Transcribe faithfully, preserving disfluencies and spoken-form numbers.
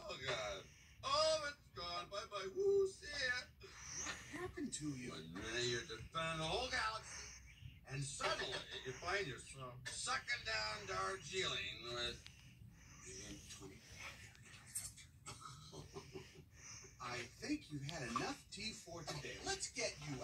Oh, God. Oh, it's gone. Bye-bye. Woo, see ya. What happened to you? One minute you're defending the whole galaxy, and suddenly you find yourself sucking down Darjeeling with... I think you've had enough tea for today. Let's get you